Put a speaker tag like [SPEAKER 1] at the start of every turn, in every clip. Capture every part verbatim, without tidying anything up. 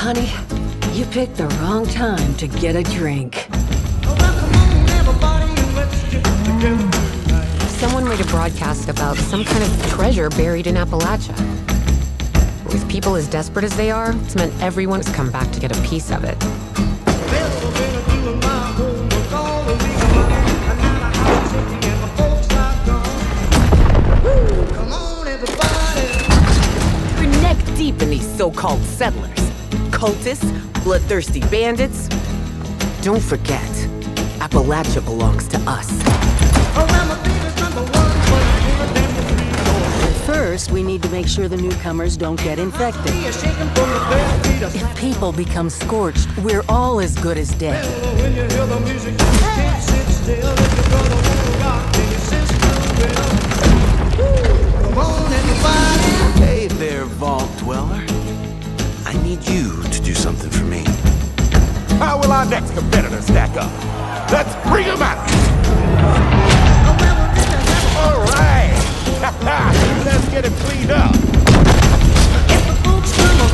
[SPEAKER 1] Honey, you picked the wrong time to get a drink.
[SPEAKER 2] Someone made a broadcast about some kind of treasure buried in Appalachia. With people as desperate as they are, it's meant everyone has come back to get a piece of it. We're neck deep in these so-called settlers. Cultists, bloodthirsty bandits. Don't forget, Appalachia belongs to us.
[SPEAKER 1] First, we need to make sure the newcomers don't get infected. If people become scorched, we're all as good as dead.
[SPEAKER 3] Hey there, Vault Dweller. I need you to do something for me.
[SPEAKER 4] How will our next competitor stack up? Let's bring him out! All right! Let's get him cleaned up!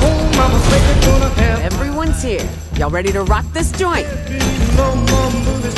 [SPEAKER 2] Everyone's here. Y'all ready to rock this joint?